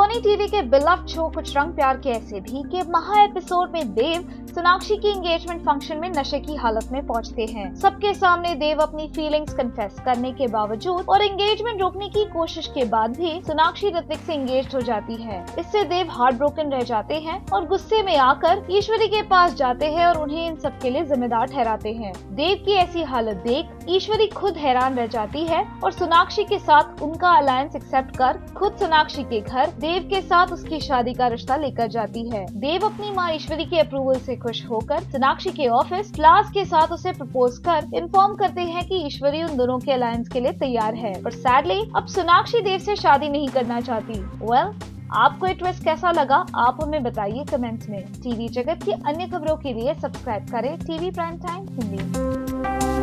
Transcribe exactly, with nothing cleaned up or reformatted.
Soni TV के beloved show Kuch Rang प्यार के ऐसे भी के महा एपिसोड में देव सोनाक्षी की एंगेजमेंट फंक्शन में नशे की हालत में पहुंचते हैं। सबके सामने देव अपनी फीलिंग्स कन्फेस करने के बावजूद और एंगेजमेंट रोकने की कोशिश के बाद भी सोनाक्षी ऋतिक से एंगेज हो जाती है। इससे देव हार्ट ब्रोकन रह जाते हैं और गुस्से में आकर ईश्वरी के पास जाते हैं और उन्हें इन सब के लिए जिम्मेदार ठहराते हैं। देव की ऐसी हालत देख ईश्वरी खुद हैरान रह जाती है और सोनाक्षी के साथ उनका अलायंस एक्सेप्ट कर खुद सोनाक्षी के घर देव के साथ उसकी शादी का रिश्ता लेकर जाती है। देव अपनी माँ ईश्वरी के अप्रूवल से खुश होकर सोनाक्षी के ऑफिस क्लास के साथ उसे प्रपोज कर इन्फॉर्म करते हैं कि ईश्वरी उन दोनों के अलायंस के लिए तैयार है। पर सैडली अब सोनाक्षी देव से शादी नहीं करना चाहती। वेल well, आपको ये ट्विस्ट कैसा लगा आप हमें बताइए कमेंट्स में। टीवी जगत की अन्य खबरों के लिए सब्सक्राइब करें टीवी प्राइम टाइम हिंदी।